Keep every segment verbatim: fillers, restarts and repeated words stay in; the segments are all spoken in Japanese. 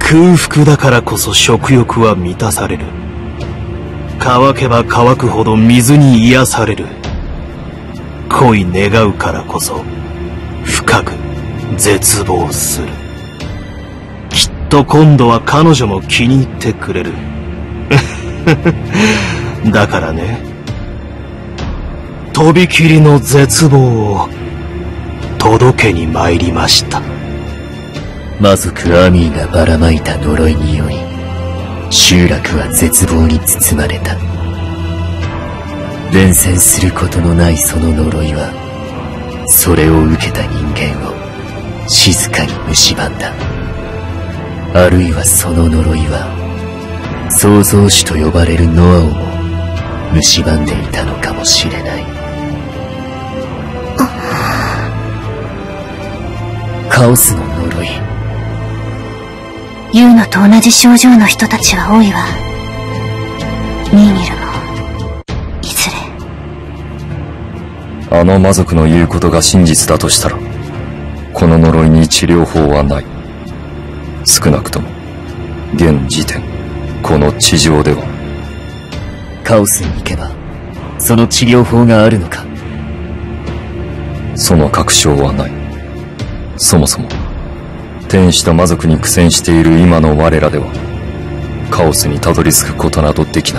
空腹だからこそ食欲は満たされる。乾けば乾くほど水に癒される。恋願うからこそ深く絶望する。きっと今度は彼女も気に入ってくれる。だからね、とびきりの絶望を届けに参りました。 魔族アミーがばらまいた呪いにより集落は絶望に包まれた。伝染することのないその呪いはそれを受けた人間を静かに蝕んだ。あるいはその呪いは創造主と呼ばれるノアをも蝕んでいたのかもしれない。カオスの呪い。 ユーノと同じ症状の人たちは多いわ。ミーニルもいずれ。 あの魔族の言うことが真実だとしたら、この呪いに治療法はない。少なくとも現時点この地上では。 カオスに行けばその治療法があるのか。 その確証はない。そもそも天使と魔族に苦戦している今の我らではカオスにたどり着くことなどできない。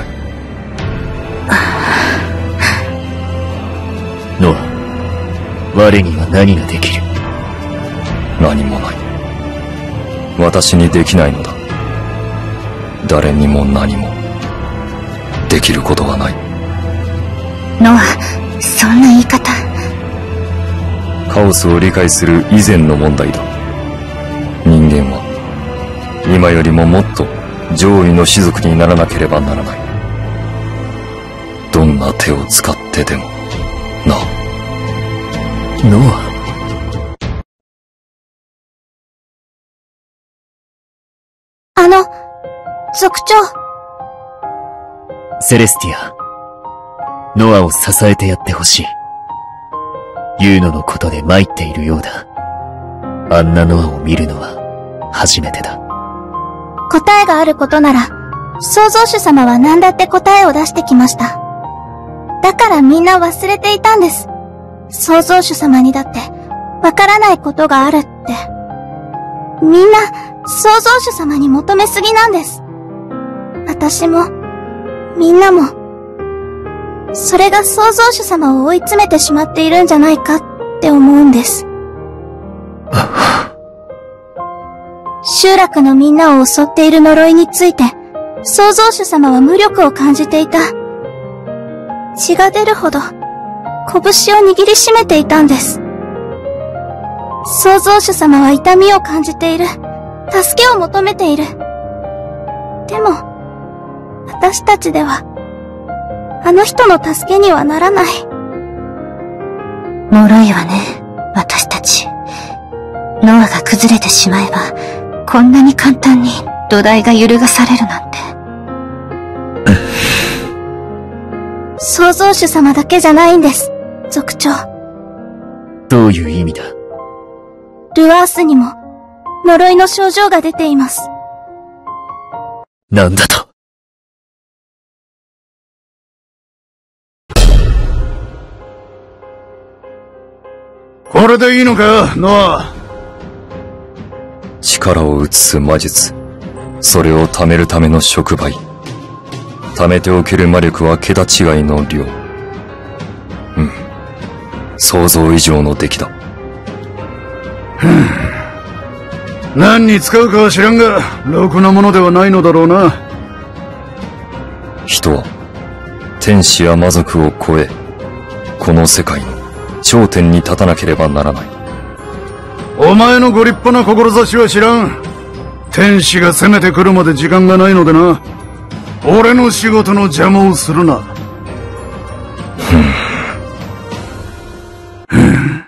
ノア、我には何ができる？ 何もない。私にできないのだ。誰にも何もできることはない。 ノア、そんな言い方。 カオスを理解する以前の問題だ。人間は今よりももっと上位の種族にならなければならない。どんな手を使ってでもな。 ノア、 あの、族長。 セレスティア、ノアを支えてやってほしい。ユーノのことで参っているようだ。あんなノアを見るのは初めてだ。 答えがあることなら、創造主様は何だって答えを出してきました。だからみんな忘れていたんです。創造主様にだって、わからないことがあるって。みんな、創造主様に求めすぎなんです。私も、みんなも。それが創造主様を追い詰めてしまっているんじゃないかって思うんです。集落のみんなを襲っている呪いについて、創造主様は無力を感じていた。血が出るほど、拳を握りしめていたんです。創造主様は痛みを感じている。助けを求めている。でも、私たちでは、あの人の助けにはならない。脆いわね、私たち。ノアが崩れてしまえば、こんなに簡単に土台が揺るがされるなんて。創造主様だけじゃないんです、族長。 どういう意味だ？ ルアースにも、呪いの症状が出ています。 なんだと？ これでいいのか、ノア。 力を移す魔術、それを貯めるための触媒。貯めておける魔力は桁違いの量。うん。想像以上の出来だ。 ふん。何に使うかは知らんが、ろくなものではないのだろうな。 人は、天使や魔族を超え、この世界の頂点に立たなければならない。 お前のご立派な志は知らん。天使が攻めてくるまで時間がないのでな。俺の仕事の邪魔をするな。ふん。ふん。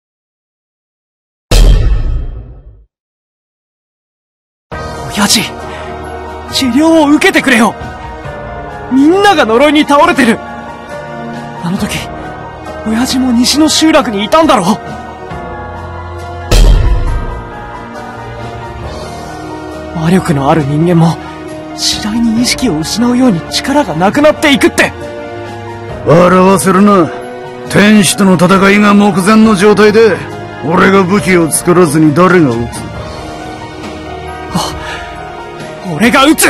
親父、治療を受けてくれよ。みんなが呪いに倒れてる。あの時、親父も西の集落にいたんだろ。 魔力のある人間も次第に意識を失うように力がなくなっていくって。 笑わせるな。天使との戦いが目前の状態で俺が武器を作らずに誰が撃つ？ あ、俺が撃つ。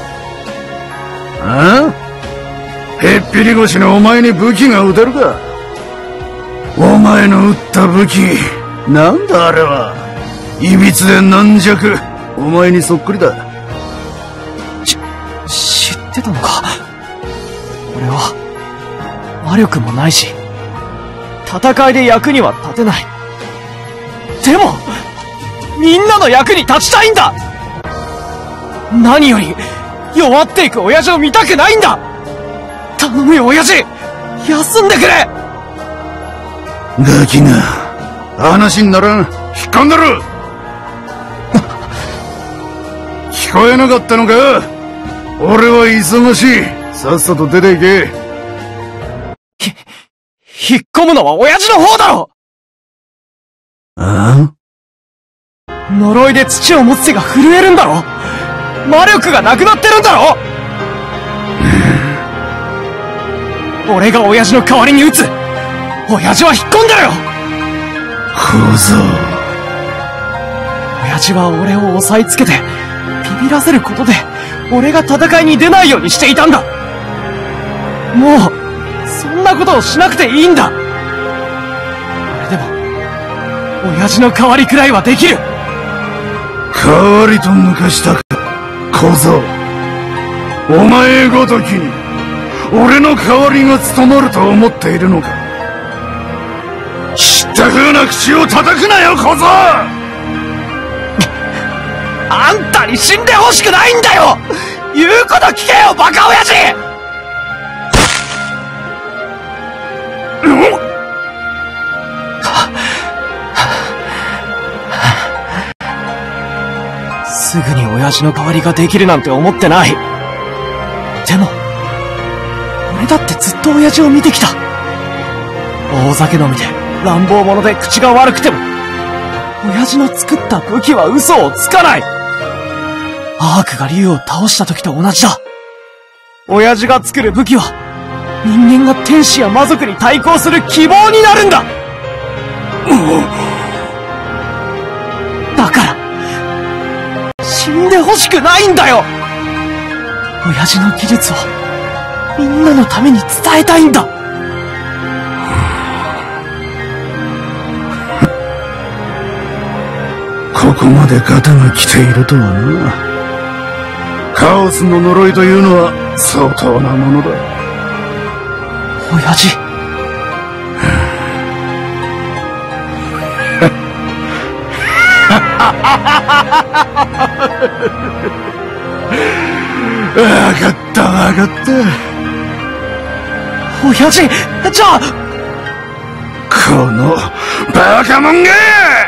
ああ？へっぴり腰のお前に武器が撃てるか？お前の撃った武器、なんだあれは。いびつで軟弱。お前にそっくりだ。 し、知ってたのか。俺は魔力もないし戦いで役には立てない。でもみんなの役に立ちたいんだ。何より弱っていく親父を見たくないんだ。頼むよ親父、休んでくれ。 ガキが話にならん。引っ込んでる。聞こえなかったのか？俺は忙しい。さっさと出て行け。 ひ、引っ込むのは親父の方だろ。 ああ？呪いで土を持つ手が震えるんだろ。魔力がなくなってるんだろ。俺が親父の代わりに撃つ。親父は引っ込んでるよ。 小僧。 親父は俺を押さえつけてビビらせることで俺が戦いに出ないようにしていたんだ。もうそんなことをしなくていいんだ。俺でも親父の代わりくらいはできる。 代わりと抜かしたか小僧。お前ごときに俺の代わりが務まると思っているのか。知った風な口を叩くなよ小僧。 あんたに死んでほしくないんだよ。言うこと聞けよバカ親父。すぐに親父の代わりができるなんて思ってない。でも俺だってずっと親父を見てきた。大酒飲みで乱暴者で口が悪くても親父の作った武器は嘘をつかない。アークが竜を倒した時と同じだ。親父が作る武器は人間が天使や魔族に対抗する希望になるんだ。だから死んでほしくないんだよ。親父の技術をみんなのために伝えたいんだ。 ここまでガタが来ているとはな。カオスの呪いというのは相当なものだ。 親父。わかったわかった。親父、じゃあこのバカモンが。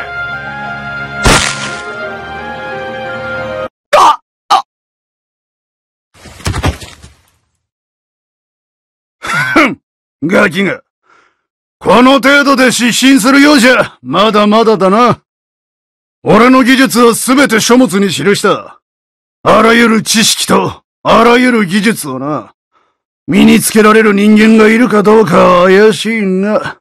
ガキが、この程度で失神するようじゃ、まだまだだな。俺の技術はすべて書物に記した。あらゆる知識と、あらゆる技術をな。身につけられる人間がいるかどうかは怪しいが。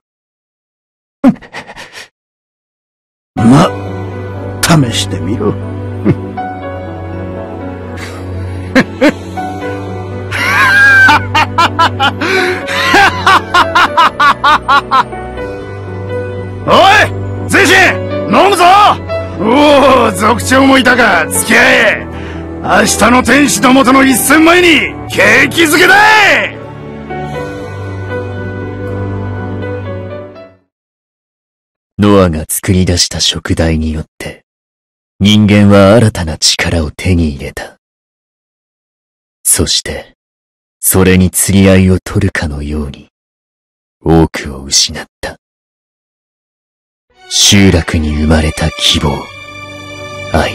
ま、試してみろ。おいゼシ飲むぞ。おお、族長もいたか。付き合え。明日の天使の元の一戦前に景気づけだ。 ノアが作り出した食材によって人間は新たな力を手に入れた。そしてそれに釣り合いを取るかのように多くを失った。集落に生まれた希望、愛、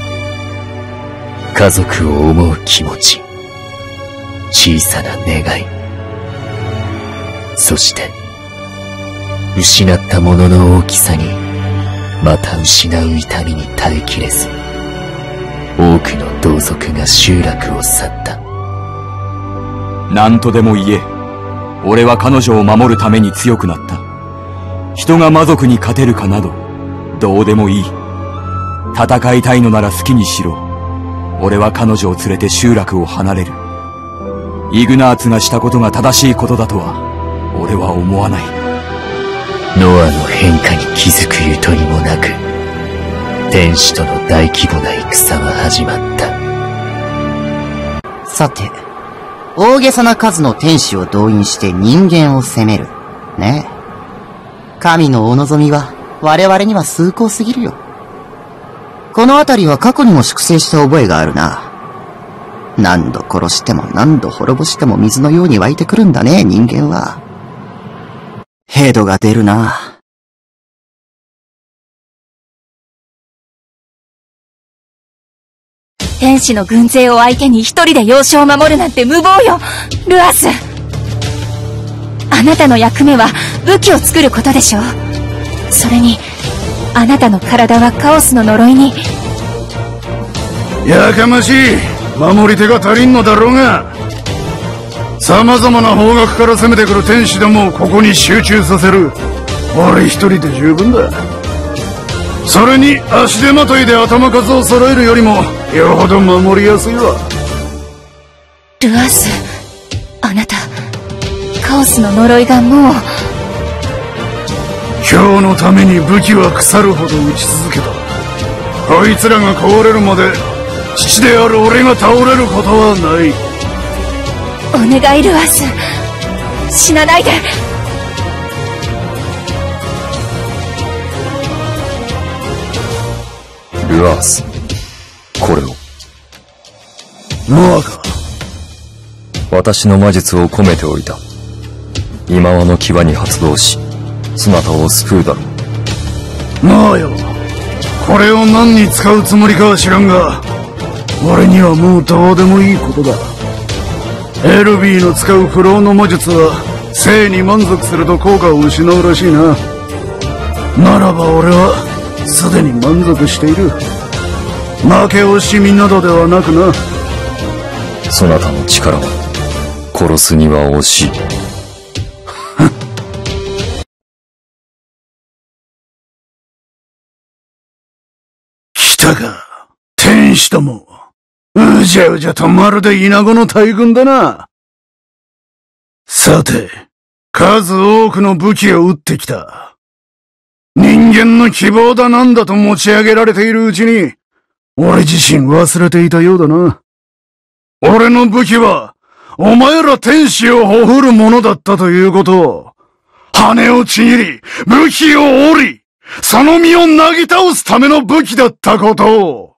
家族を思う気持ち、小さな願い、そして失ったものの大きさにまた失う痛みに耐えきれず多くの同族が集落を去った。 何とでも言え。俺は彼女を守るために強くなった。人が魔族に勝てるかなど、どうでもいい。戦いたいのなら好きにしろ。俺は彼女を連れて集落を離れる。イグナーツがしたことが正しいことだとは、俺は思わない。 ノアの変化に気づくゆとりもなく、天使との大規模な戦は始まった。 さて、大げさな数の天使を動員して人間を攻める。ねえ。神のお望みは我々には崇高すぎるよ。この辺りは過去にも粛清した覚えがあるな。何度殺しても何度滅ぼしても水のように湧いてくるんだね、人間は。ヘドが出るな。 天使の軍勢を相手に一人で要衝を守るなんて無謀よ、ルアス。あなたの役目は武器を作ることでしょう。それに、あなたの体はカオスの呪いに。 やかましい。守り手が足りんのだろうが。様々な方角から攻めてくる天使どもをここに集中させる。俺一人で十分だ。それに足手まといで頭数を揃えるよりもよほど守りやすいわ。 ルアス、あなたカオスの呪いがもう。 今日のために武器は腐るほど打ち続けた。こいつらが壊れるまで父である俺が倒れることはない。 お願いルアス、死なないで。 ルアース、これを。 ノアか。 私の魔術を込めておいた。今和の際に発動し、そなたを救うだろう。 ノアよ、これを何に使うつもりかは知らんが、俺にはもうどうでもいいことだ。エルビーの使う不老の魔術は生に満足すると効果を失うらしいな。ならば俺はすでに満足している。負け惜しみなどではなくな。 そなたの力は殺すには惜しい。 来たか、天使ども。うじゃうじゃとまるでイナゴの大群だな。さて、数多くの武器を撃ってきた。人間の希望だなんだと持ち上げられているうちに、俺自身忘れていたようだな。俺の武器は、お前ら天使をほふるものだったということを、羽をちぎり、武器を折り、その身をなぎ倒すための武器だったことを。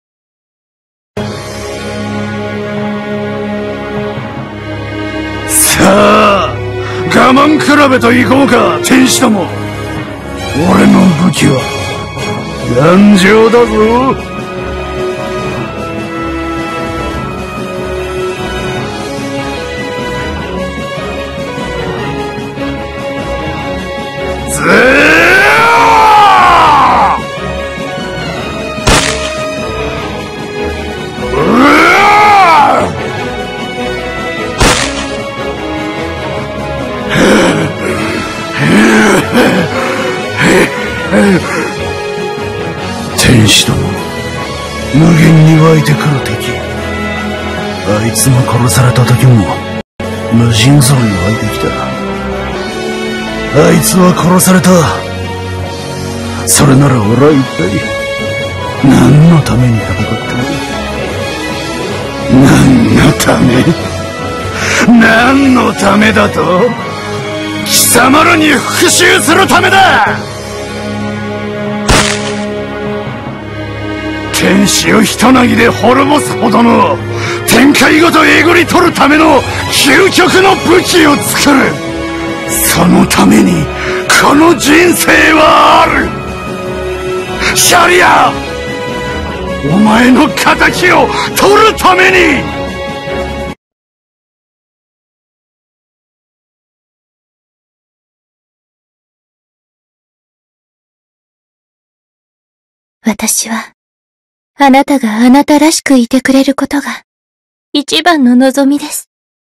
さあ、我慢比べといこうか、天使ども。俺の武器は、頑丈だぞ。ずー天使ども、無限に湧いてくる敵。あいつが殺された時も無尽蔵に湧いてきた。あいつは殺された。それなら俺は一体何のために戦ってる？何のため？何のためだと？貴様らに復讐するためだ！天使をひとなぎで滅ぼすほどの天界ごとえぐり取るための究極の武器を作る。そのためにこの人生はある。シャリア、お前の敵を取るために。 私はあなたがあなたらしくいてくれることが、一番の望みです。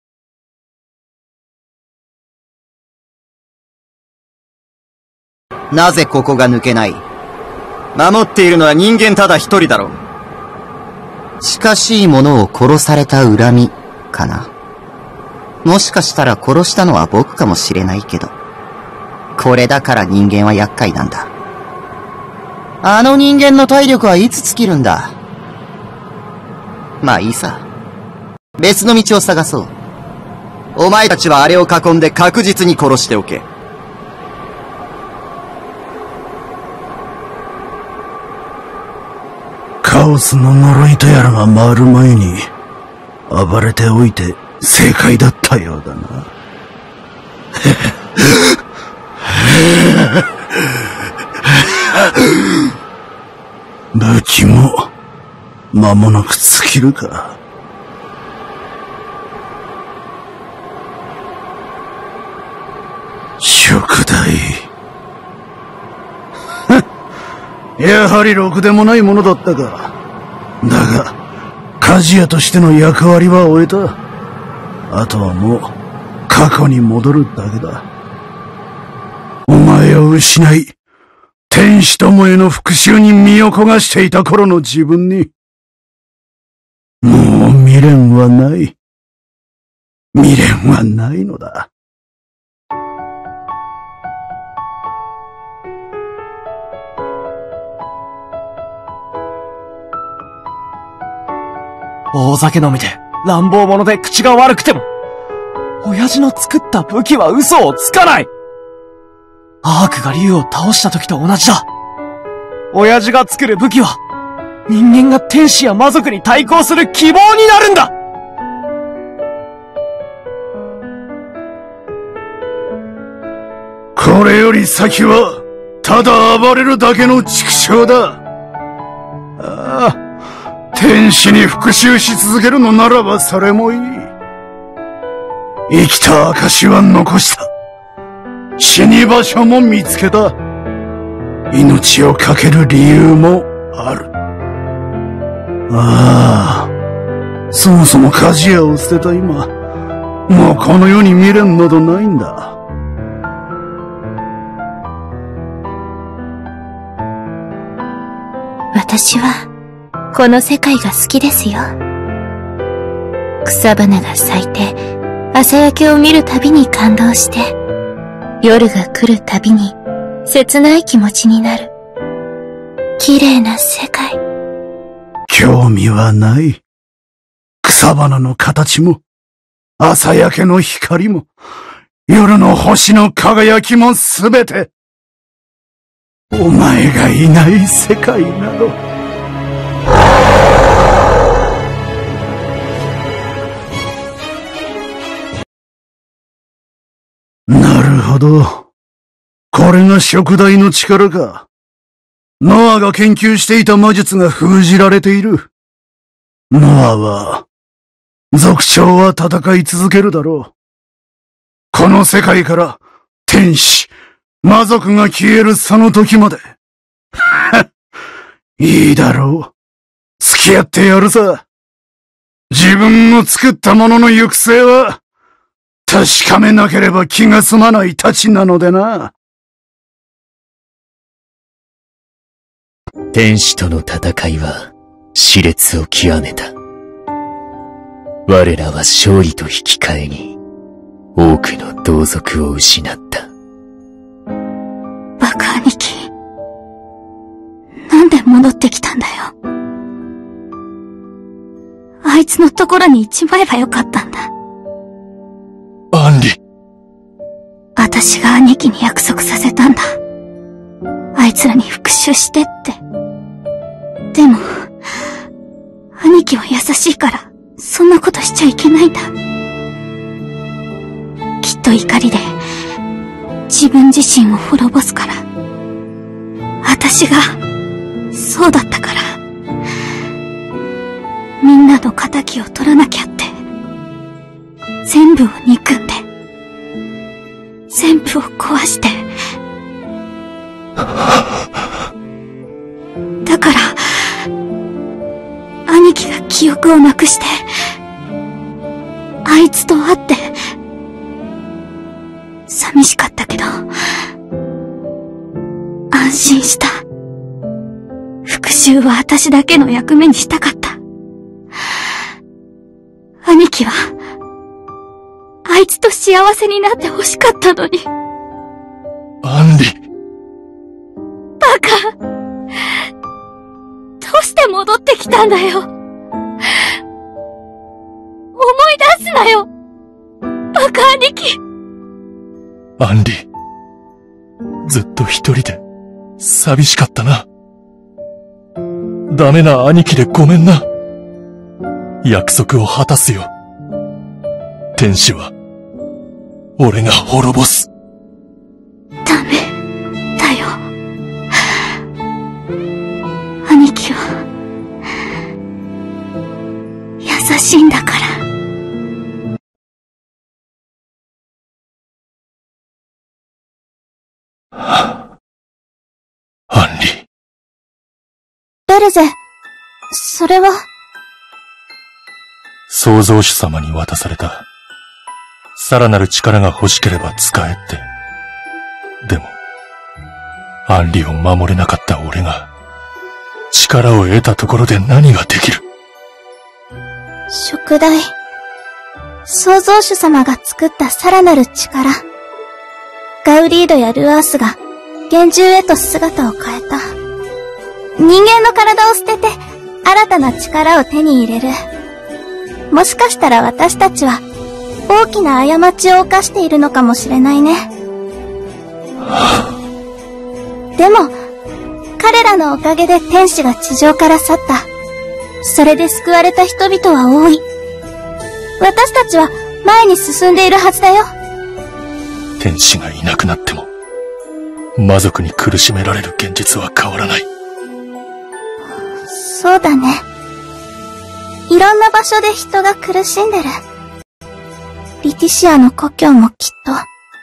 なぜここが抜けない？守っているのは人間ただ一人だろう。近しい者を殺された恨み、かな。もしかしたら殺したのは僕かもしれないけど、これだから人間は厄介なんだ。あの人間の体力はいつ尽きるんだ。まあいいさ。別の道を探そう。お前たちはあれを囲んで確実に殺しておけ。 カオスの呪いとやらが回る前に暴れておいて正解だったようだな。武器も間もなく尽きるか。食代。やはりろくでもないものだったか。だが、鍛冶屋としての役割は終えた。あとはもう、過去に戻るだけだ。お前を失い、天使ともへの復讐に身を焦がしていた頃の自分に、もう未練はない。未練はないのだ。 大酒飲みで、乱暴者で口が悪くても、親父の作った武器は嘘をつかない。アークが竜を倒した時と同じだ。親父が作る武器は、人間が天使や魔族に対抗する希望になるんだ。 これより先は、ただ暴れるだけの畜生だ。ああ。天使に復讐し続けるのならばそれもいい。生きた証は残した。死に場所も見つけた。命を懸ける理由もある。ああ、そもそも鍛冶屋を捨てた今、もうこの世に未練などないんだ。 私は、この世界が好きですよ。草花が咲いて、朝焼けを見るたびに感動して、夜が来るたびに切ない気持ちになる。綺麗な世界。 興味はない。草花の形も、朝焼けの光も、夜の星の輝きもすべて、お前がいない世界など。なるほど。これが食代の力か。ノアが研究していた魔術が封じられている。ノアは、族長は戦い続けるだろう。この世界から天使、魔族が消えるその時まで。いいだろう。付き合ってやるさ。自分の作ったものの行く末は、確かめなければ気が済まないたちなのでな。 天使との戦いは熾烈を極めた。我らは勝利と引き換えに多くの同族を失った。 バカ兄貴。なんで戻ってきたんだよ。あいつのところに行っちまえばよかったんだ。 アンリ。 私が兄貴に約束させたんだ。あいつらに復讐してって。でも、兄貴は優しいから、そんなことしちゃいけないんだ。きっと怒りで、自分自身を滅ぼすから。私が、そうだったから。みんなの仇を取らなきゃって。全部を憎んで、全部を壊して。だから、 記憶をなくして、あいつと会って、寂しかったけど、安心した。復讐は私だけの役目にしたかった。兄貴は、あいつと幸せになって欲しかったのに。 アンリ。 バカ。どうして戻ってきたんだよ。思い出すなよ。バカ兄貴。 アンリ。ずっと一人で、寂しかったな。ダメな兄貴でごめんな。約束を果たすよ。天使は、俺が滅ぼす。 ダメ、だよ。兄貴は、優しいんだから。 アンリ。 ベルゼ、それは。 創造主様に渡された。さらなる力が欲しければ使えって。でも、アンリを守れなかった俺が、力を得たところで何ができる？ 宿題。創造主様が作ったさらなる力。ガウリードやルアースが、幻獣へと姿を変えた。人間の体を捨てて、新たな力を手に入れる。もしかしたら私たちは、大きな過ちを犯しているのかもしれないね。でも、彼らのおかげで天使が地上から去った。それで救われた人々は多い。私たちは前に進んでいるはずだよ。 天使がいなくなっても、魔族に苦しめられる現実は変わらない。 そうだね。いろんな場所で人が苦しんでる。リティシアの故郷もきっと。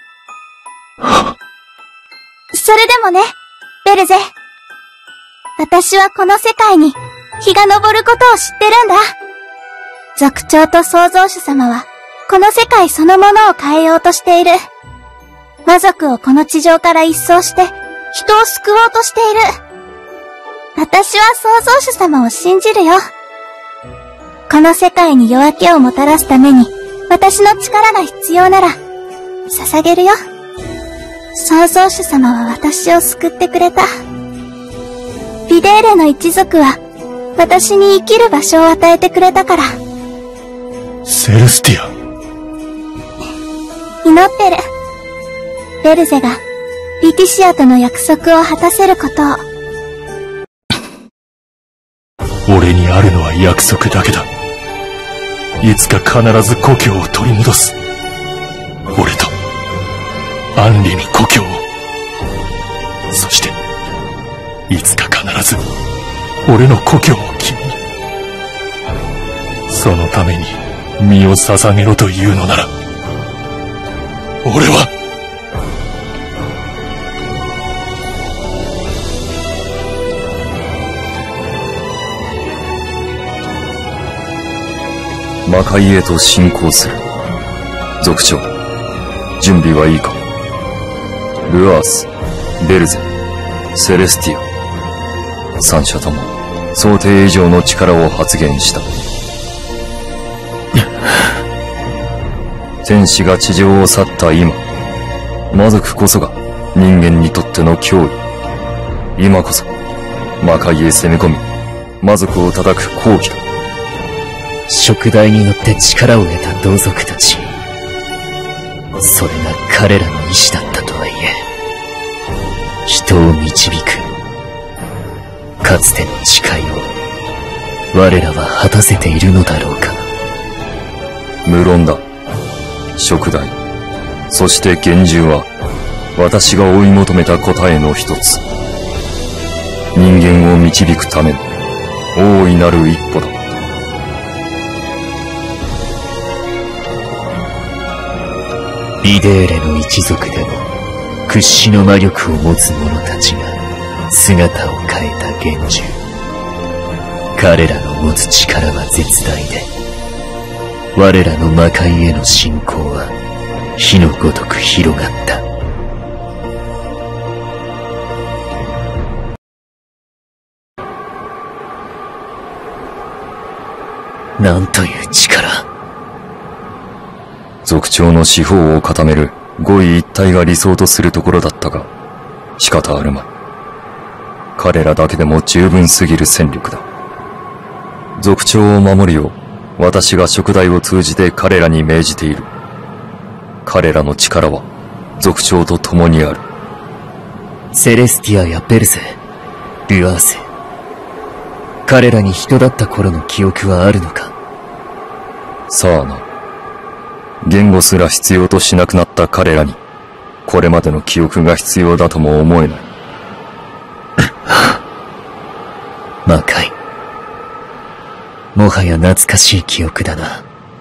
それでもね、ベルゼ。私はこの世界に日が昇ることを知ってるんだ。族長と創造主様は、この世界そのものを変えようとしている。魔族をこの地上から一掃して、人を救おうとしている。私は創造主様を信じるよ。この世界に夜明けをもたらすために、私の力が必要なら、捧げるよ。創造主様は私を救ってくれた。ビデーレの一族は、私に生きる場所を与えてくれたから。 セルスティア。 祈ってる。ベルゼが、リティシアとの約束を果たせることを。 俺にあるのは約束だけだ。いつか必ず故郷を取り戻す。俺と、アンリに故郷を。そして、いつか必ず、俺の故郷を君に。そのために、身を捧げろというのなら、俺は、 魔界へと進行する。族長、準備はいいか？ルアース、ベルゼ、セレスティア。三者とも想定以上の力を発現した。天使が地上を去った今、魔族こそが人間にとっての脅威。今こそ魔界へ攻め込み、魔族を叩く好機だ。 宿題によって力を得た同族たち。それが彼らの意志だったとはいえ、人を導く、かつての誓いを、我らは果たせているのだろうか。 無論だ。宿題、そして幻獣は、私が追い求めた答えの一つ。人間を導くための、大いなる一歩だ。 ビデーレの一族でも屈指の魔力を持つ者たちが姿を変えた幻獣。 彼らの持つ力は絶大で、我らの魔界への信仰は火のごとく広がった。なんという力。 族長の四方を固める五位一体が理想とするところだったが、仕方あるまい。彼らだけでも十分すぎる戦力だ。族長を守るよう、私が燭台を通じて彼らに命じている。彼らの力は族長と共にある。 セレスティアやベルゼ、ルアーセ、彼らに人だった頃の記憶はあるのか？ さあな。言語すら必要としなくなった彼らに、これまでの記憶が必要だとも思えない。 魔界。もはや懐かしい記憶だな。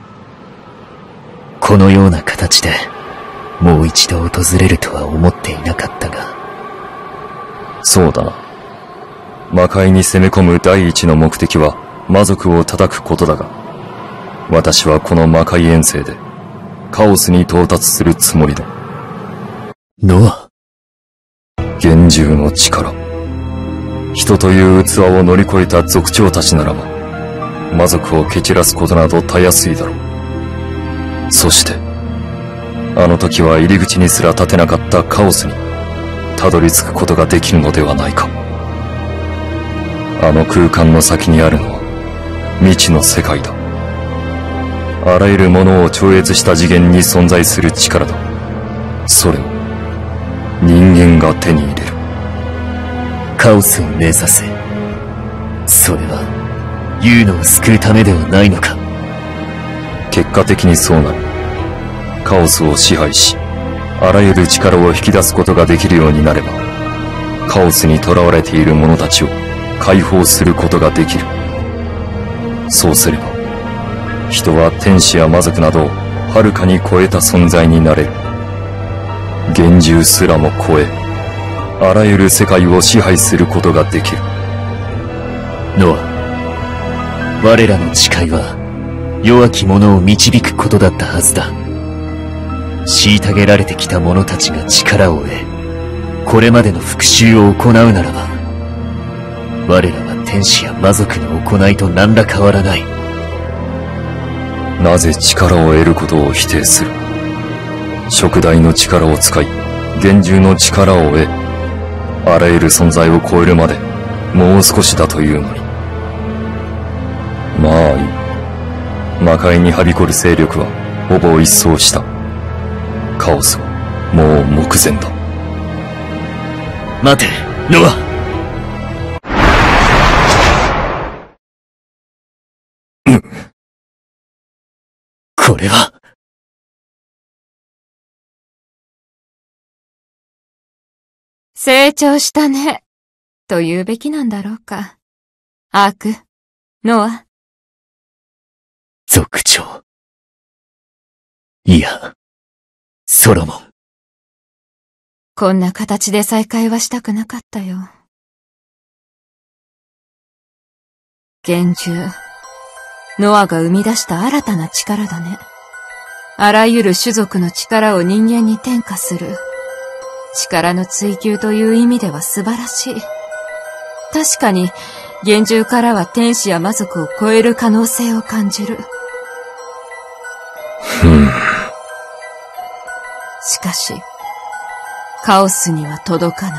このような形で、もう一度訪れるとは思っていなかったが。 そうだな。魔界に攻め込む第一の目的は魔族を叩くことだが、私はこの魔界遠征でカオスに到達するつもりだ。 ノア。 幻獣の力。人という器を乗り越えた族長たちならば、魔族を蹴散らすことなどたやすいだろう。そして、あの時は入り口にすら立てなかったカオスにたどり着くことができるのではないか。あの空間の先にあるのは未知の世界だ。あらゆるものを超越した次元に存在する力だ。それを人間が手に入れる。 カオスを目指せ。それはユーノを救うためではないのか。 結果的にそうなる。カオスを支配し、あらゆる力を引き出すことができるようになれば、カオスに囚われている者たちを解放することができる。そうすれば、人は天使や魔族などをはるかに超えた存在になれる。幻獣すらも超え、あらゆる世界を支配することができる。 ノア、我らの誓いは弱き者を導くことだったはずだ。虐げられてきた者たちが力を得、これまでの復讐を行うならば、我らは天使や魔族の行いと何ら変わらない。 なぜ力を得ることを否定する？燭台の力を使い、幻獣の力を得、あらゆる存在を超えるまでもう少しだというのに。まあいい。魔界にはびこる勢力はほぼ一掃した。カオスはもう目前だ。 待て、ノア。これは。 成長したね、と言うべきなんだろうか。アーク、ノア。 族長。いや、ソロモン。 こんな形で再会はしたくなかったよ。幻獣。ノアが生み出した新たな力だね。あらゆる種族の力を人間に転化する。力の追求という意味では素晴らしい。確かに、幻獣からは天使や魔族を超える可能性を感じる。 ふん。 しかし、カオスには届かない。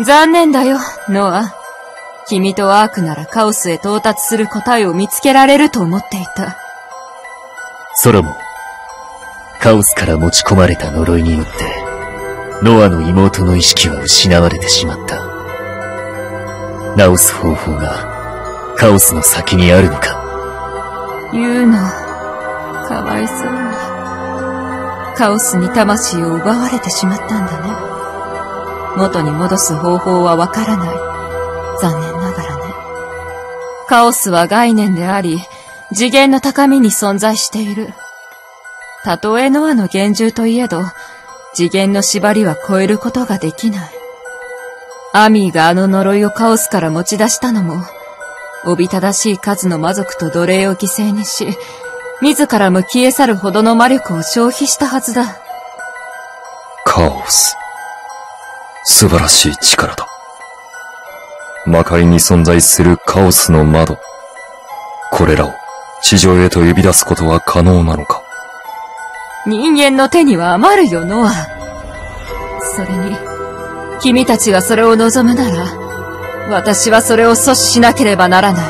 残念だよ、ノア。君とアークならカオスへ到達する答えを見つけられると思っていた。 ソロモン、カオスから持ち込まれた呪いによって、ノアの妹の意識は失われてしまった。治す方法がカオスの先にあるのか。 言うの、かわいそうに。カオスに魂を奪われてしまったんだね。元に戻す方法はわからない。残念ながらね。カオスは概念であり、次元の高みに存在している。たとえノアの幻獣といえど、次元の縛りは超えることができない。アミーがあの呪いをカオスから持ち出したのも、 おびただしい数の魔族と奴隷を犠牲にし、自らも消え去るほどの魔力を消費したはずだ。 カオス。素晴らしい力だ。魔界に存在するカオスの窓。これらを地上へと呼び出すことは可能なのか。 人間の手には余るよ、ノア。それに、君たちがそれを望むなら、私はそれを阻止しなければならない。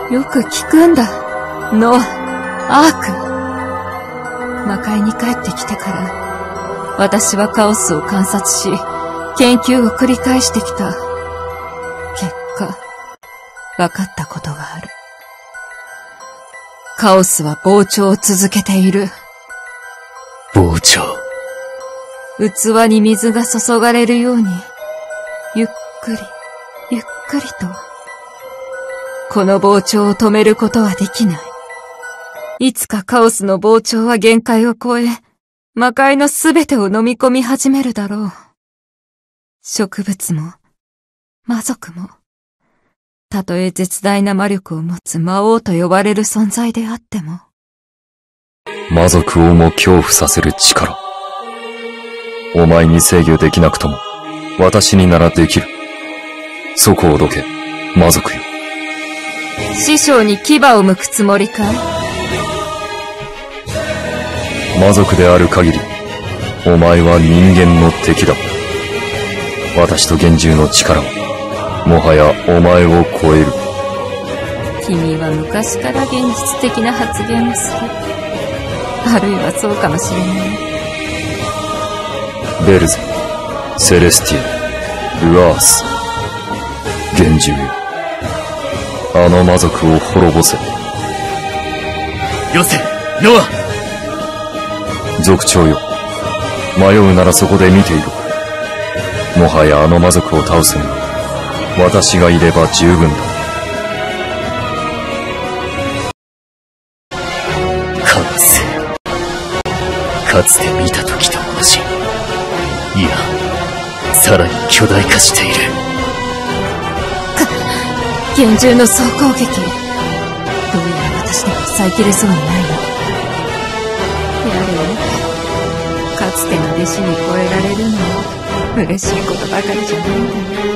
よく聞くんだ、ノア、アーク。魔界に帰ってきてから、私はカオスを観察し、研究を繰り返してきた。結果、分かったことがある。カオスは膨張を続けている。 膨張。 器に水が注がれるように、ゆっくり、ゆっくりと。この膨張を止めることはできない。いつかカオスの膨張は限界を超え、魔界のすべてを飲み込み始めるだろう。植物も、魔族も、たとえ絶大な魔力を持つ魔王と呼ばれる存在であっても。 魔族をも恐怖させる力。お前に制御できなくとも、私にならできる。そこをどけ、魔族よ。 師匠に牙を向くつもりかい？ 魔族である限り、お前は人間の敵だ。私と幻獣の力は、もはやお前を超える。 君は昔から現実的な発言をする。あるいはそうかもしれない。 ベルゼ、セレスティア、ルアース、幻獣よ。あの魔族を滅ぼせ。 よせ、ノア！ 族長よ。迷うならそこで見ていろ。もはやあの魔族を倒すには、私がいれば十分だ。 カオス。かつて見た時と同じ。いや、さらに巨大化している。 幻獣の総攻撃。どうやら私でも抑えきれそうにないの。やれよ。かつての弟子に超えられるのは嬉しいことばかりじゃないんだ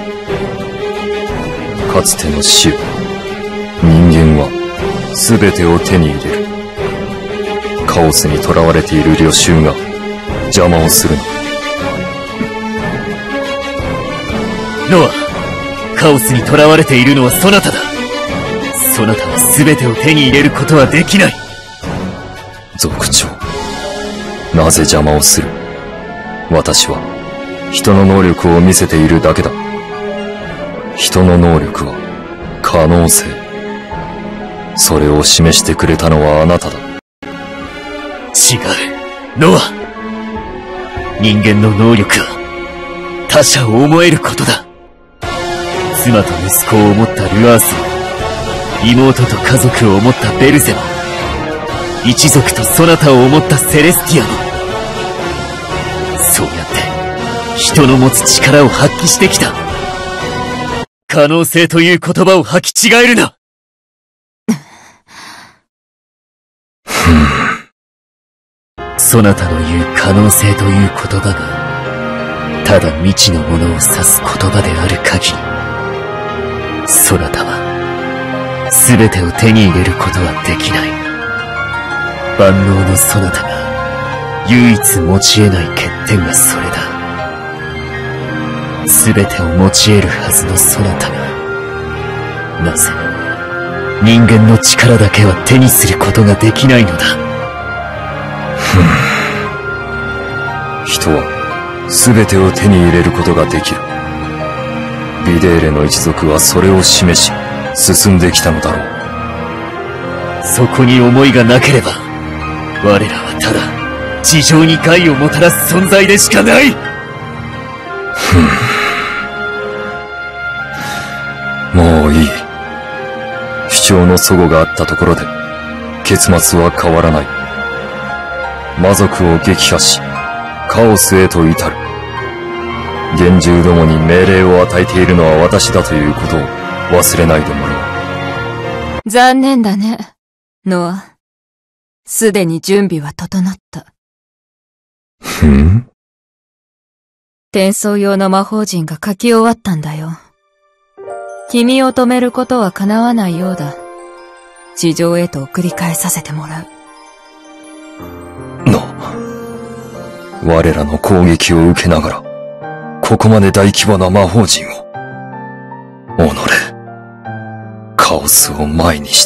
よ。 かつての死を、人間は全てを手に入れる。カオスに囚われている旅衆が邪魔をするの。 ノア、カオスに囚われているのはそなただ。そなたは全てを手に入れることはできない。 族長、なぜ邪魔をする？私は人の能力を見せているだけだ。人の能力は可能性。それを示してくれたのはあなただ。 違う、ノア。人間の能力は他者を思えることだ。妻と息子を思ったルアースも、妹と家族を思ったベルゼも、一族とそなたを思ったセレスティアも、そうやって人の持つ力を発揮してきた。可能性という言葉を履き違えるな。そなたの言う可能性という言葉が、ただ未知のものを指す言葉である限り、そなたは全てを手に入れることはできない。万能のそなたが唯一持ち得ない欠点がそれだ。全てを持ち得るはずのそなたが、なぜ人間の力だけは手にすることができないのだ。 人は全てを手に入れることができる。ビデーレの一族はそれを示し、進んできたのだろう。 そこに思いがなければ、我らはただ地上に害をもたらす存在でしかない。 ふん。もういい。主張の齟齬があったところで、結末は変わらない。魔族を撃破し、カオスへと至る。 幻獣どもに命令を与えているのは私だということを忘れないでもらおう。 残念だね、ノア。すでに準備は整った。 ふん？ 転送用の魔法陣が書き終わったんだよ。君を止めることは叶わないようだ。地上へと送り返させてもらう。 な、我らの攻撃を受けながら、ここまで大規模な魔法陣を。己、カオスを前にして。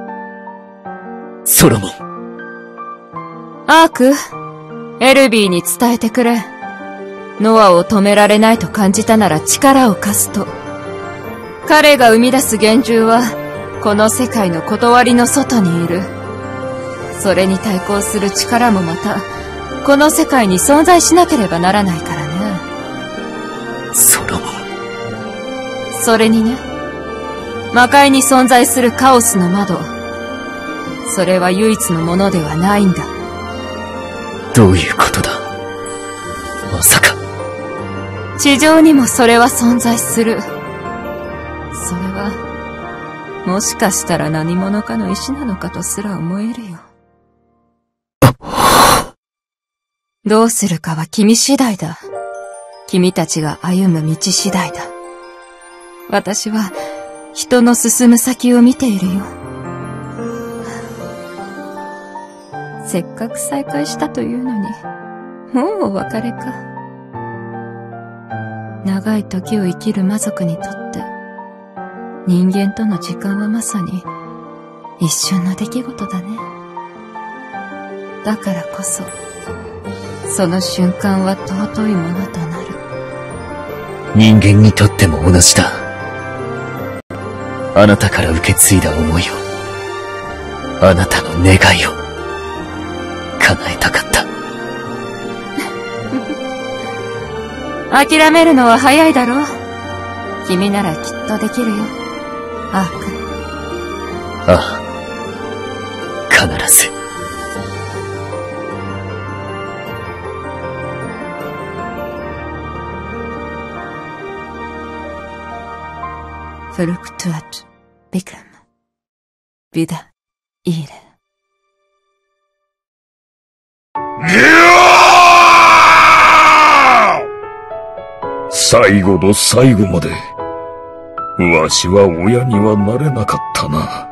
ソロモン。 アーク、エルビーに伝えてくれ。ノアを止められないと感じたなら力を貸すと。彼が生み出す幻獣は、この世界の断りの外にいる。それに対抗する力もまた、この世界に存在しなければならないからね。 ソロモン。 それにね、魔界に存在するカオスの窓。それは唯一のものではないんだ。 どういうことだ？まさか。 地上にもそれは存在する。それは、もしかしたら何者かの石なのかとすら思えるよ。どうするかは君次第だ。君たちが歩む道次第だ。私は、人の進む先を見ているよ。せっかく再会したというのに、もうお別れか。長い時を生きる魔族にとって、人間との時間はまさに一瞬の出来事だね。だからこそ、その瞬間は尊いものとなる。 人間にとっても同じだ。あなたから受け継いだ思いを、あなたの願いを、叶えたかった。 諦めるのは早いだろう。君ならきっとできるよ、アーク。 ああ、必ず。 フルクトゥアト、ビクラム、ビダ、イーレ。 最後の最後まで、わしは親にはなれなかったな。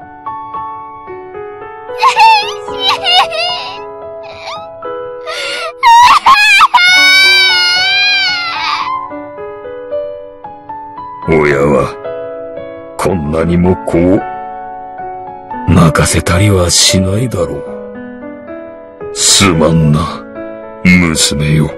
親は、こんなにもこう、泣かせたりはしないだろう。すまんな、娘よ。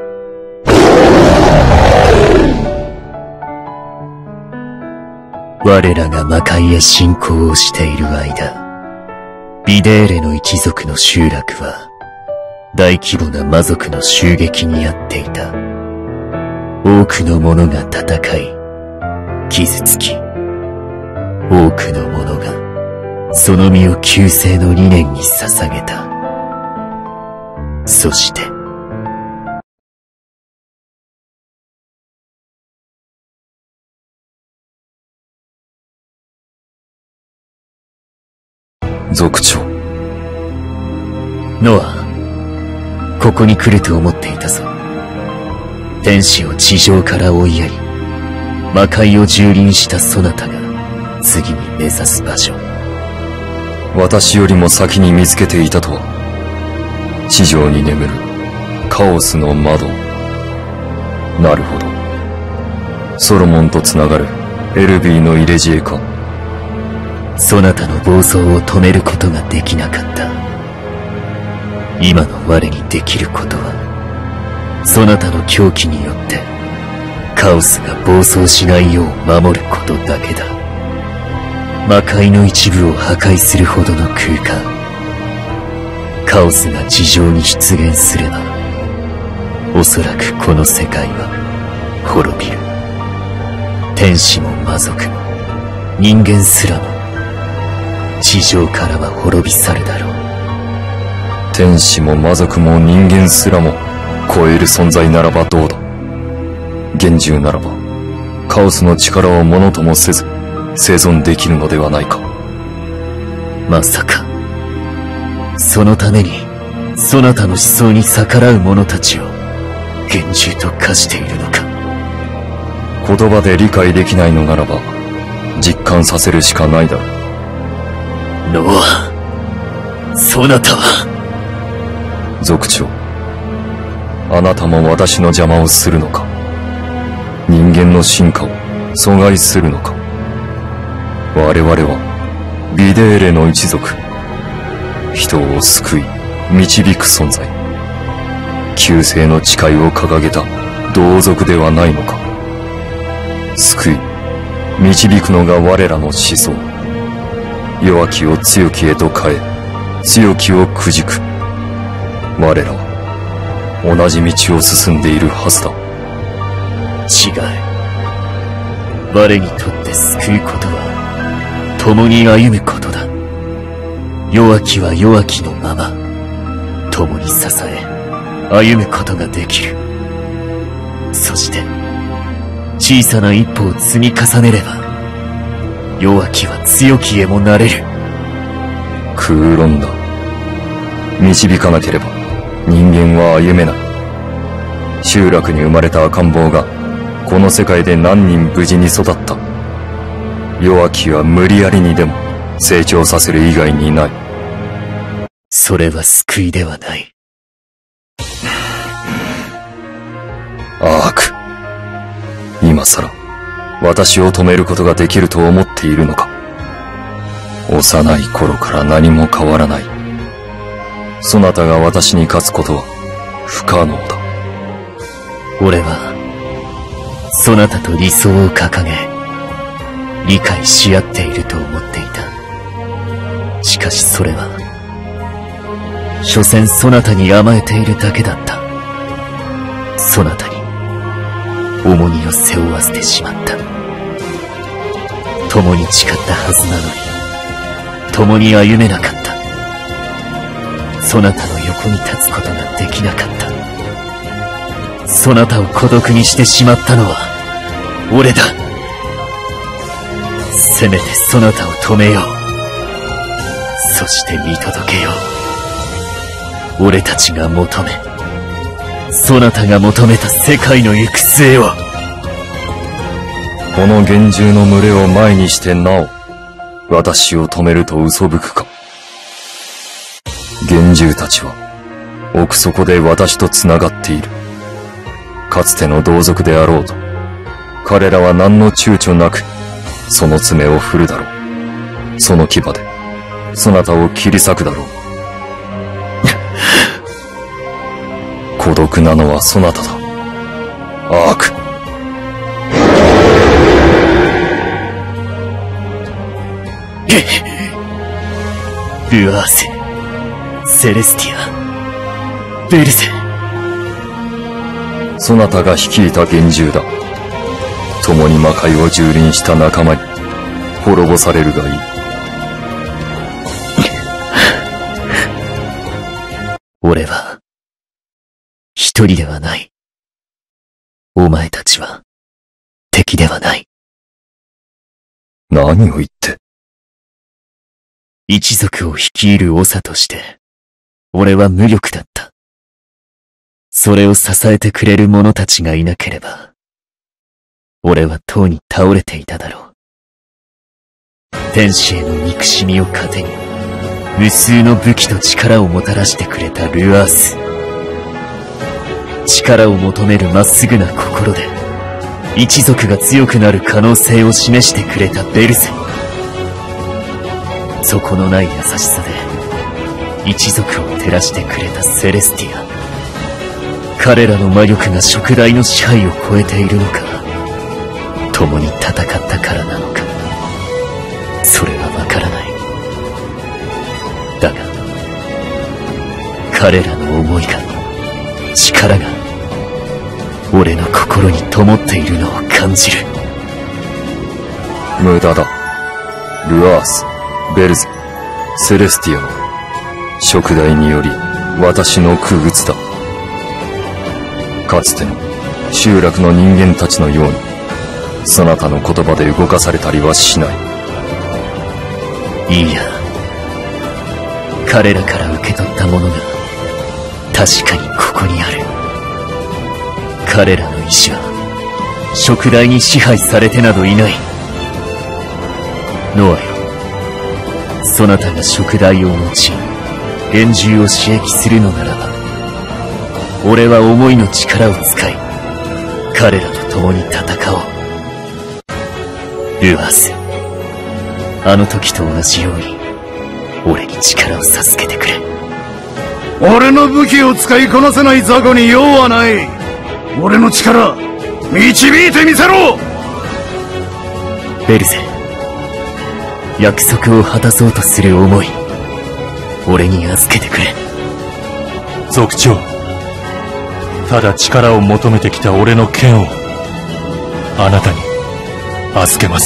我らが魔界へ侵攻をしている間、ビデーレの一族の集落は、大規模な魔族の襲撃に遭っていた。多くの者が戦い、傷つき、多くの者が、その身を救世の理念に捧げた。そして、 族長。 ノア、ここに来ると思っていたぞ。天使を地上から追いやり、魔界を蹂躙したそなたが、次に目指す場所。 私よりも先に見つけていたとは。地上に眠る、カオスの窓。なるほど。ソロモンとつながる、エルビーの入れ知恵か。 そなたの暴走を止めることができなかった。今の我にできることは、そなたの狂気によって、カオスが暴走しないよう守ることだけだ。魔界の一部を破壊するほどの空間。カオスが地上に出現すれば、おそらくこの世界は滅びる。天使も魔族も、人間すらも、地上からは滅び去るだろう。 天使も魔族も人間すらも超える存在ならばどうだ。 幻獣ならば、カオスの力をものともせず、生存できるのではないか。 まさか、そのために、そなたの思想に逆らう者たちを、幻獣と化しているのか。 言葉で理解できないのならば、実感させるしかないだろう。 ノア、そなたは。 族長、あなたも私の邪魔をするのか。人間の進化を阻害するのか。我々は、ビデーレの一族。人を救い、導く存在。旧世の誓いを掲げた同族ではないのか。救い、導くのが我らの思想。弱きを強きへと変え、強きをくじく。我らは、同じ道を進んでいるはずだ。 違う。我にとって救うことは、共に歩むことだ。弱きは弱きのまま、共に支え、歩むことができる。そして、小さな一歩を積み重ねれば、弱きは強きへもなれる。 空論だ。導かなければ、人間は歩めない。集落に生まれた赤ん坊が、この世界で何人無事に育った。弱きは無理やりにでも成長させる以外にない。 それは救いではない。 アーク。今さら、私を止めることができると思っているのか。幼い頃から何も変わらない。そなたが私に勝つことは不可能だ。 俺は、そなたと理想を掲げ、理解し合っていると思っていた。しかしそれは、所詮そなたに甘えているだけだった。そなたに、重荷を背負わせてしまった。共に誓ったはずなのに、共に歩めなかった。そなたの横に立つことができなかった。そなたを孤独にしてしまったのは、俺だ。せめてそなたを止めよう。そして見届けよう。俺たちが求め、そなたが求めた世界の行く末を。 この幻獣の群れを前にしてなお、私を止めると嘘吹くか。幻獣たちは、奥底で私と繋がっている。かつての同族であろうと、彼らは何の躊躇なく、その爪を振るだろう。その牙で、そなたを切り裂くだろう。孤独なのはそなただ。アーク。 ルアーセ、セレスティア、ベルゼ。 そなたが率いた幻獣だ。共に魔界を蹂躙した仲間に滅ぼされるがいい。 俺は、一人ではない。お前たちは、敵ではない。 何を言って。 一族を率いる長として、俺は無力だった。それを支えてくれる者たちがいなければ、俺はとうに倒れていただろう。天使への憎しみを糧に、無数の武器と力をもたらしてくれたルアース。力を求めるまっすぐな心で、一族が強くなる可能性を示してくれたベルゼ。底のない優しさで、一族を照らしてくれたセレスティア。彼らの魔力が燭台の支配を超えているのか、共に戦ったからなのか、それはわからない。だが、彼らの思いが、力が、俺の心に灯っているのを感じる。 無駄だ。ルアース、ベルゼ、セレスティアは、燭台により私の傀儡だ。かつての集落の人間たちのように、そなたの言葉で動かされたりはしない。 いいや。彼らから受け取ったものが、確かにここにある。彼らの意志は、食代に支配されてなどいない。ノアよ。そなたが食代を持ち、幻獣を刺激するのならば、俺は思いの力を使い、彼らと共に戦おう。ルアース、あの時と同じように、俺に力を授けてくれ。 俺の武器を使いこなせない雑魚に用はない。俺の力、導いてみせろ。 ベルゼ、約束を果たそうとする思い、俺に預けてくれ。 族長、ただ力を求めてきた俺の剣をあなたに預けます。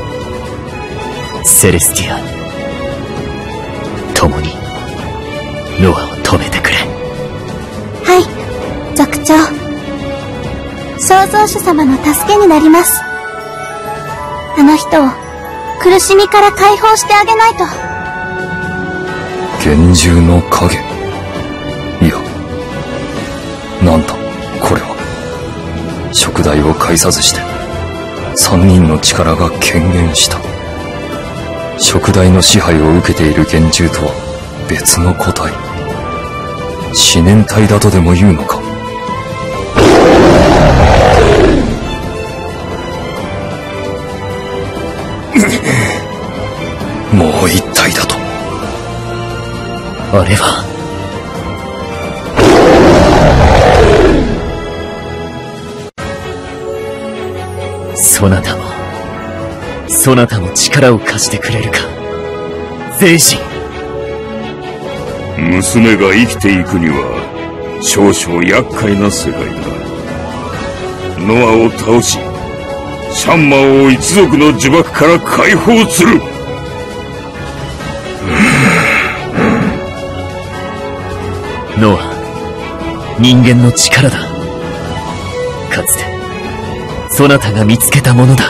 セレスティア、共にノアを止めてくれ。 はい、族長。創造主様の助けになります。あの人を苦しみから解放してあげないと。 幻獣の影。いや、なんだこれは。食代を介さずして三人の力が権限した。食代の支配を受けている幻獣とは別の個体。思念体だとでも言うのか。もう一体だと。 あれはそなたもそなたも力を貸してくれるか、ゼイジン。 娘が生きていくには少々厄介な世界だ。ノアを倒し、シャンマンを一族の呪縛から解放する。 ノア、人間の力だ。かつてそなたが見つけたものだ。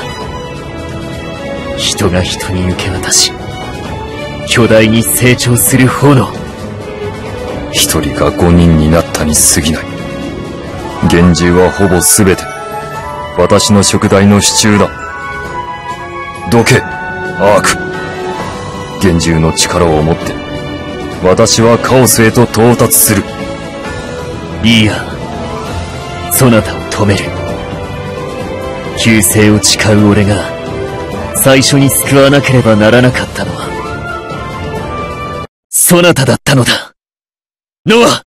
人が人に受け渡し、巨大に成長する炎。 一人が五人になったに過ぎない。幻獣はほぼ全て私の食代の支柱だ。どけ、アーク。幻獣の力を持って私はカオスへと到達する。 いいや、そなたを止める。救世を誓う俺が最初に救わなければならなかったのはそなただったのだ、ノア。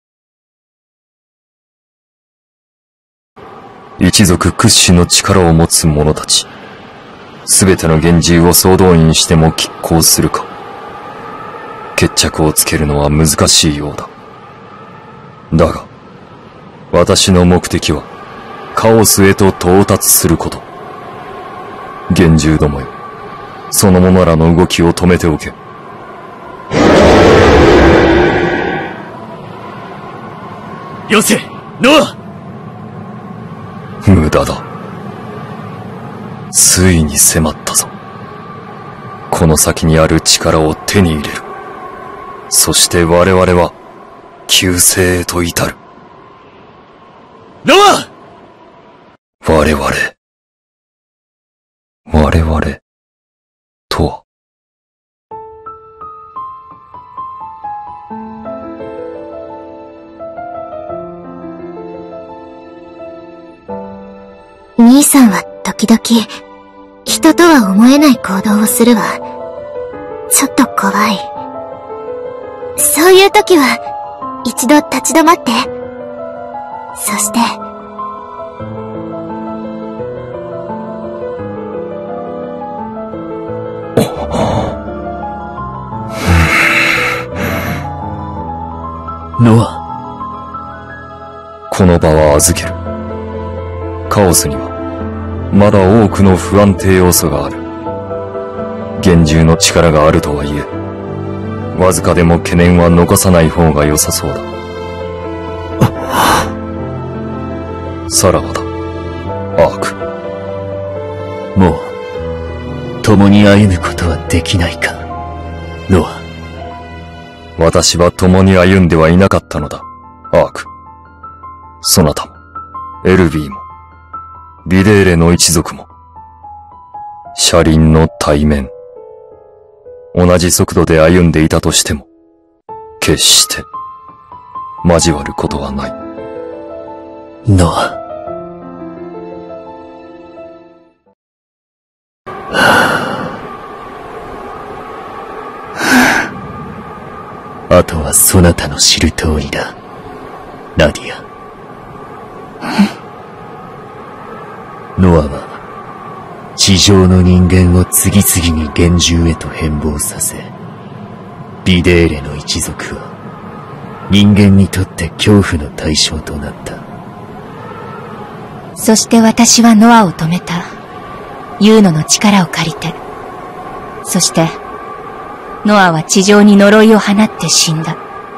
一族屈指の力を持つ者たち。すべての幻獣を総動員しても拮抗するか。決着をつけるのは難しいようだ。だが、私の目的は、カオスへと到達すること。幻獣どもよ、その者らの動きを止めておけ。 よせ、ノア。 無駄だ。ついに迫ったぞ。この先にある力を手に入れる。そして我々は救世へと至る。 ノア！ 我々我々とは。 兄さんは時々人とは思えない行動をするわ。ちょっと怖い。そういう時は一度立ち止まって。そしてノア。 この場は預ける。カオスにはまだ多くの不安定要素がある。幻獣の力があるとはいえ、わずかでも懸念は残さない方が良さそうだ。さらばだ。 アーク。 もう、共に歩むことはできないか、ノア。 私は共に歩んではいなかったのだ、アーク。そなたも、エルビーも、ビデーレの一族も、車輪の対面。同じ速度で歩んでいたとしても、決して、交わることはない。 ノア。あとはそなたの知る通りだ、ナディア。ノアは、地上の人間を次々に幻獣へと変貌させ、ビデーレの一族は、人間にとって恐怖の対象となった。 そして私はノアを止めた。ユーノの力を借りて。そして、ノアは地上に呪いを放って死んだ。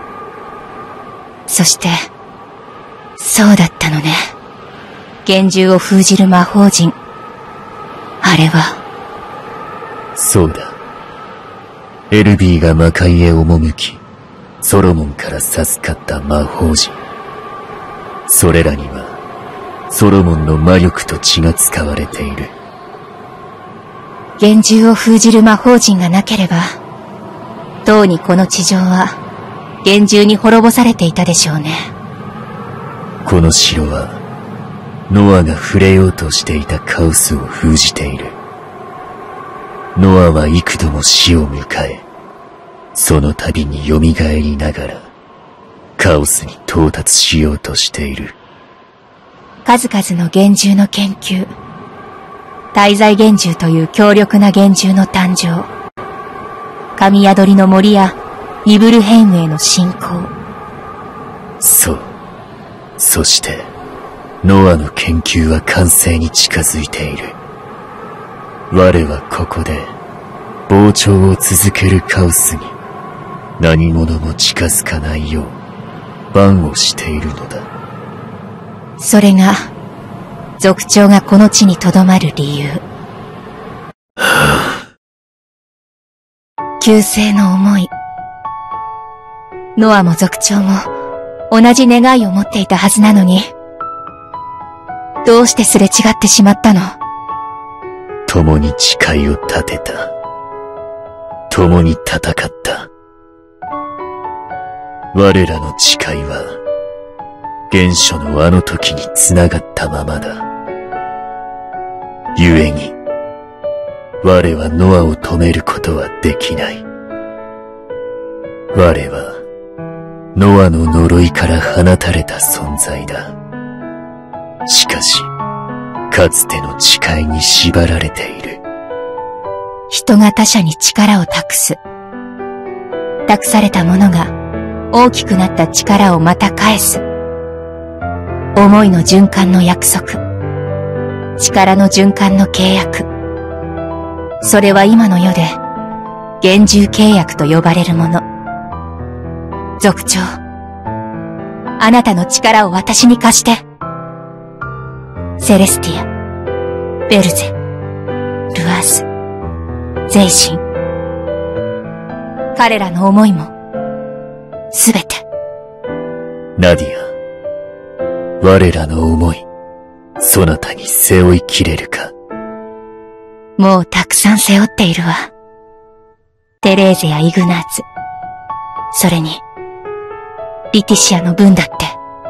そして、そうだったのね。幻獣を封じる魔法陣。あれは。 そうだ。エルビーが魔界へ赴き、ソロモンから授かった魔法陣。それらには、ソロモンの魔力と血が使われている。 幻獣を封じる魔法陣がなければ、とうにこの地上は、幻獣に滅ぼされていたでしょうね。 この城は、ノアが触れようとしていたカオスを封じている。ノアは幾度も死を迎え、その度に蘇りながら、カオスに到達しようとしている。 数々の幻獣の研究、大罪幻獣という強力な幻獣の誕生、神宿りの森やニブルヘイムへの侵攻。 そう。そして、ノアの研究は完成に近づいている。我はここで、膨張を続けるカオスに、何者も近づかないよう、バンをしているのだ。 それが、族長がこの地に留まる理由。旧姓の思い。ノアも族長も同じ願いを持っていたはずなのに、どうしてすれ違ってしまったの？ 共に誓いを立てた。共に戦った。我らの誓いは、原初のあの時に繋がったままだ。故に、我はノアを止めることはできない。我は、ノアの呪いから放たれた存在だ。しかし、かつての誓いに縛られている。 人が他者に力を託す。託されたものが大きくなった力をまた返す。思いの循環の約束。力の循環の契約。それは今の世で幻獣契約と呼ばれるもの。族長、あなたの力を私に貸して。セレスティア、ベルゼ、ルアース、ゼイシン。彼らの思いも、すべて。 ナディア、我らの思い、そなたに背負いきれるか。 もうたくさん背負っているわ。テレーゼやイグナーツ、それに、リティシアの分だって。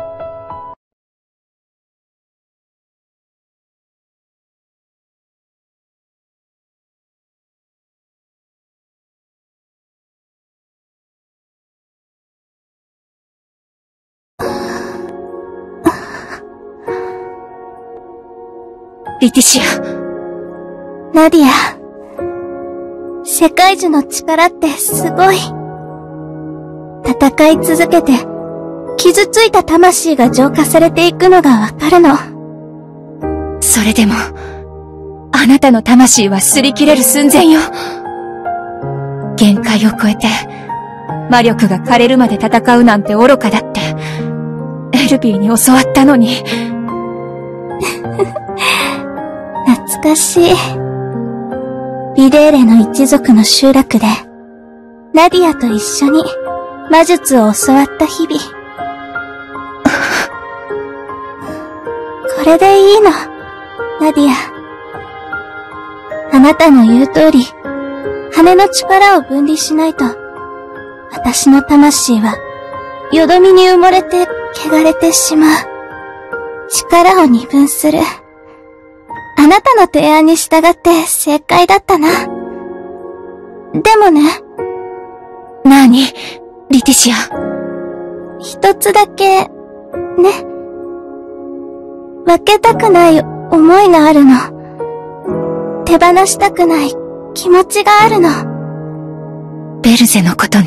リティシア。 ナディア。世界樹の力ってすごい。戦い続けて、傷ついた魂が浄化されていくのがわかるの。 それでも、あなたの魂は擦り切れる寸前よ。限界を超えて、魔力が枯れるまで戦うなんて愚かだって、エルビーに教わったのに。 懐かしい。ビデーレの一族の集落で、ナディアと一緒に魔術を教わった日々。これでいいの、ナディア。あなたの言う通り、羽の力を分離しないと、私の魂は、よどみに埋もれて、汚れてしまう。力を二分する。あなたの提案に従って正解だったな。でもね。 なに、リティシア。 一つだけ、ね。分けたくない思いがあるの。手放したくない気持ちがあるの。 ベルゼのことね。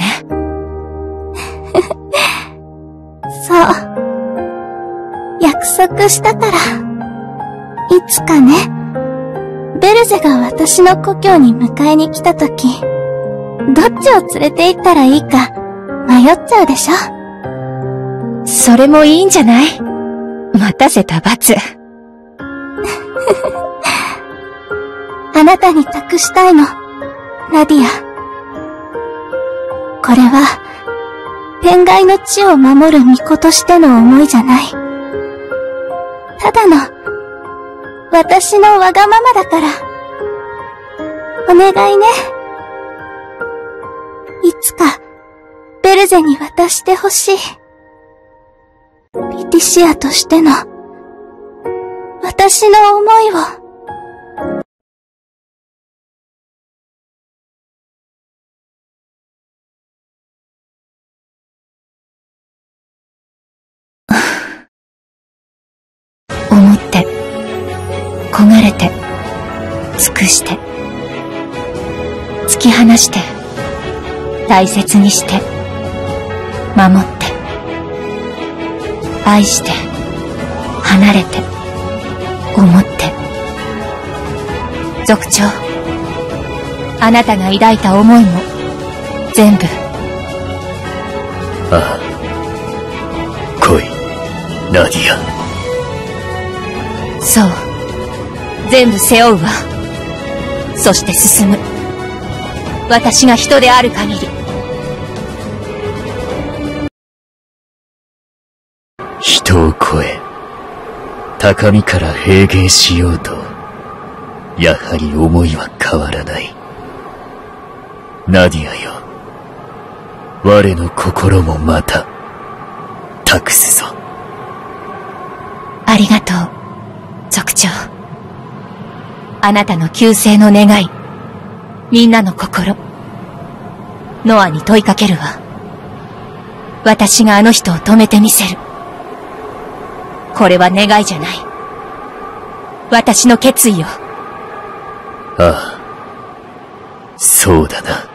そう。約束したから。いつかね、ベルゼが私の故郷に迎えに来たとき、どっちを連れて行ったらいいか迷っちゃうでしょ？ それもいいんじゃない？待たせた罰。 あなたに託したいの、ナディア。これは、天外の地を守る巫女としての思いじゃない。ただの、私のわがままだから。お願いね。いつか、ベルゼに渡してほしい。リティシアとしての、私の思いを。 思って、焦がれて、尽くして、突き放して、大切にして、守って、愛して、離れて、思って。族長、あなたが抱いた思いも、全部。 ああ。来い、ナディア。 そう。全部背負うわ。そして進む。私が人である限り。 人を超え、高みから平原しようと、やはり思いは変わらない。ナディアよ、我の心もまた、託すぞ。 ありがとう、族長。あなたの救世の願い、みんなの心、ノアに問いかけるわ。私があの人を止めてみせる。これは願いじゃない。私の決意よ。 ああ、そうだな。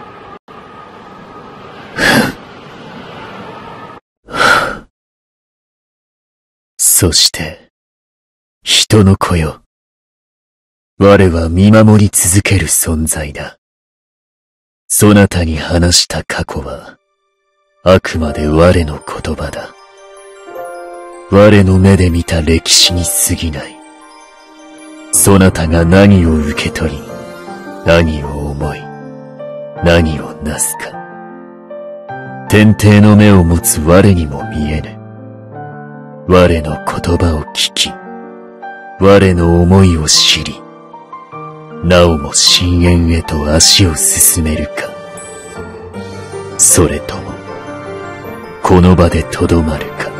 そして、人の子よ。我は見守り続ける存在だ。そなたに話した過去は、あくまで我の言葉だ。我の目で見た歴史に過ぎない。そなたが何を受け取り、何を思い、何をなすか。天帝の目を持つ我にも見えぬ。我の言葉を聞き、我の思いを知り、なおも深淵へと足を進めるか。それとも、この場でとどまるか。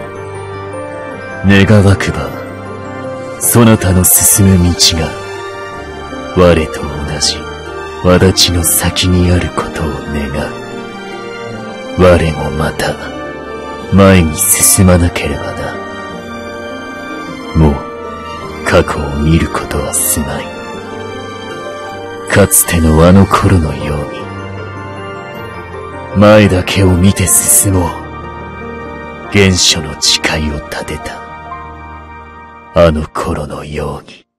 願わくば、そなたの進む道が、我と同じ、轍の先にあることを願う。我もまた、前に進まなければな。もう、過去を見ることはすまい。かつてのあの頃のように、前だけを見て進もう。原初の誓いを立てた。あの頃のように。